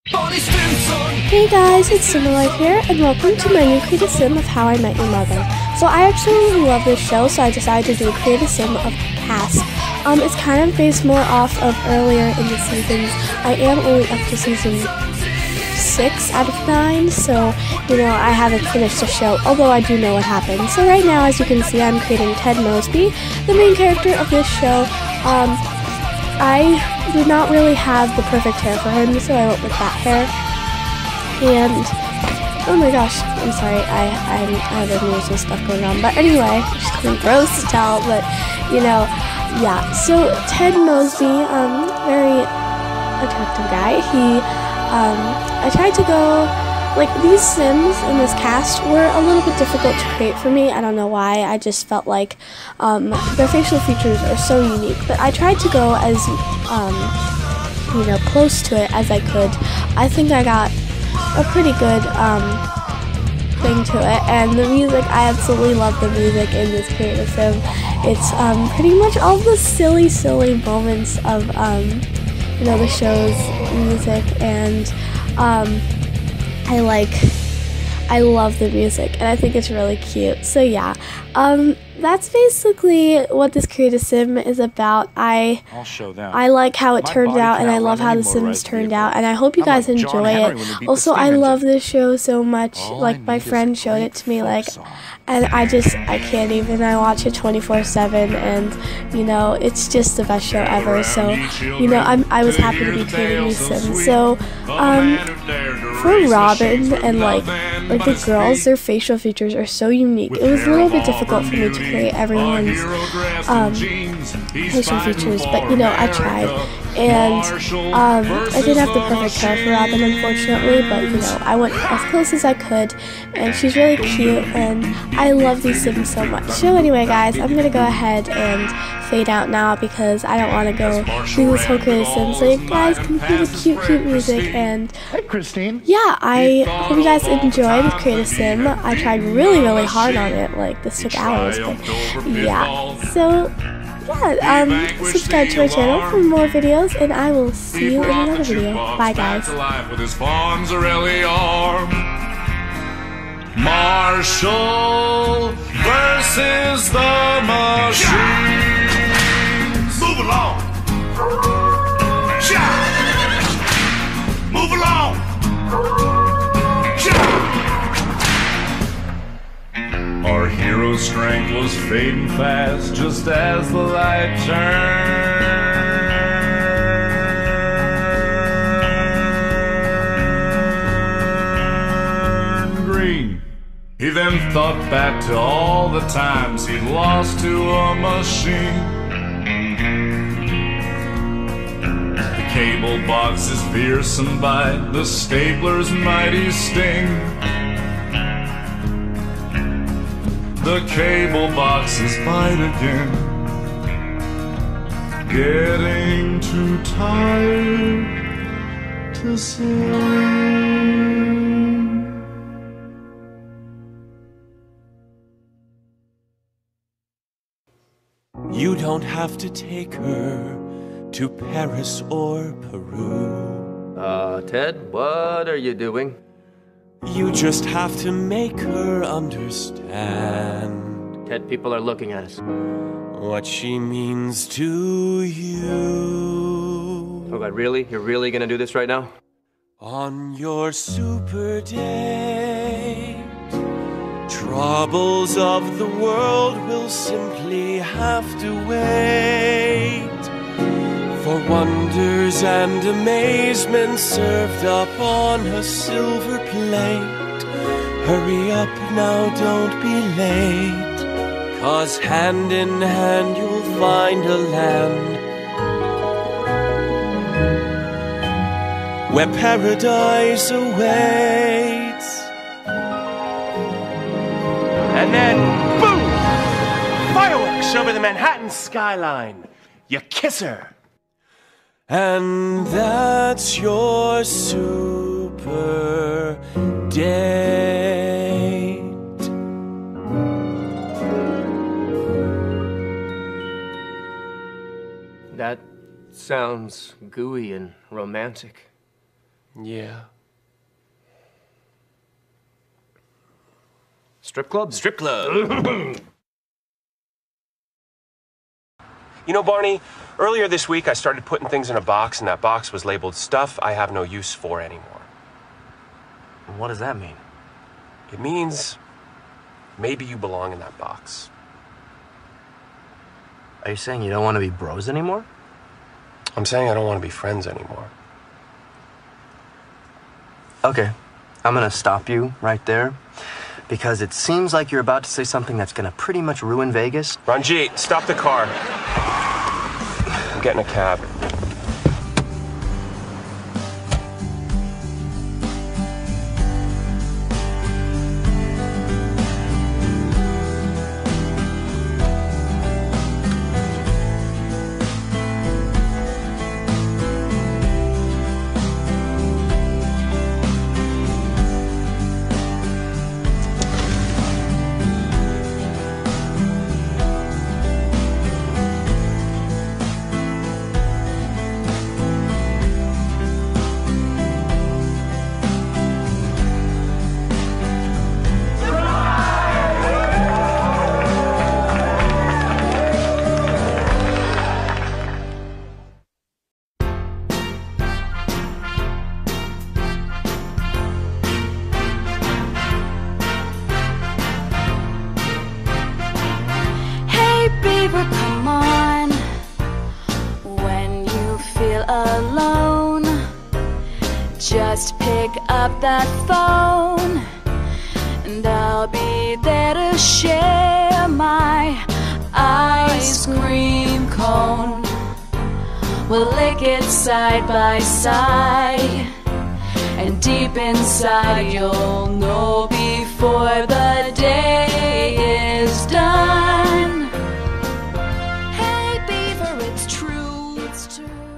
Hey guys, it's Similife here, and welcome to my new Create a Sim of How I Met Your Mother. So I actually really love this show, so I decided to do a Create a Sim of cast. It's kind of based more off of earlier in the seasons. I am only up to season 6 out of 9, so, I haven't finished the show, although I do know what happened. So right now, as you can see, I'm creating Ted Mosby, the main character of this show. I did not really have the perfect hair for him, so I went with that hair. And oh my gosh, I'm sorry, I have emotional stuff going on. But anyway, it's just really gross to tell, but yeah. So Ted Mosby, very attractive guy. I tried to go, these Sims in this cast were a little bit difficult to create for me. I don't know why. I just felt like their facial features are so unique. But I tried to go as close to it as I could. I think I got a pretty good thing to it, and the music, I absolutely love the music in this Create a Sim. It's pretty much all the silly moments of the show's music, and I love the music, and I think it's really cute. So yeah, that's basically what this Create a Sim is about. I'll show them. I like how it turned out, and I love how the Sims turned out, and I hope you guys enjoy it. Also, I love this show so much. My friend showed it to me, and I can't even. I watch it 24/7, and it's just the best show ever. So, I was happy to be creating these Sims. So, for Robin and the girls, their facial features are so unique. It was a little bit difficult for me to create everyone's facial features, but I tried. And I didn't have the perfect hair for Robin, unfortunately, but I went as close as I could, and she's really cute, and I love these Sims so much. So anyway, guys, I'm gonna go ahead and fade out now because I don't want to go through this whole Create a Sim, so you guys can hear the cute music. And hey, Christine. Yeah, I hope you guys enjoyed this Create a Sim. I tried really hard on it. This took hours, but yeah. So yeah, subscribe to my channel for more videos, and I will see you in another video. Bye, guys. Marshall versus the machines. Move along. Move along. Our hero's strength was fading fast just as the light turned green. He then thought back to all the times he'd lost to a machine. The cable box's fearsome bite, the stapler's mighty sting. The cable boxes bite again, getting too tired to sing. You don't have to take her to Paris or Peru. Ted, what are you doing? You just have to make her understand. Ted, people are looking at us. What she means to you. Oh God, really? You're really gonna do this right now? On your super date, troubles of the world will simply have to wait. For wonders and amazement served up on a silver plate. Hurry up now, don't be late, 'cause hand in hand you'll find a land where paradise awaits. And then, boom! Fireworks over the Manhattan skyline. You kiss her. And that's your super date. That sounds gooey and romantic. Yeah. Strip club? Strip club. You know, Barney, earlier this week I started putting things in a box, and that box was labeled stuff I have no use for anymore. What does that mean? It means maybe you belong in that box. Are you saying you don't want to be bros anymore? I'm saying I don't want to be friends anymore. Okay, I'm gonna stop you right there because it seems like you're about to say something that's gonna pretty much ruin Vegas. Ranjit, stop the car. I'm getting a cab. Come on, when you feel alone, just pick up that phone, and I'll be there to share my ice cream cone. We'll lick it side by side, and deep inside you'll know before the day is done. Hey Beaver, it's true, it's true.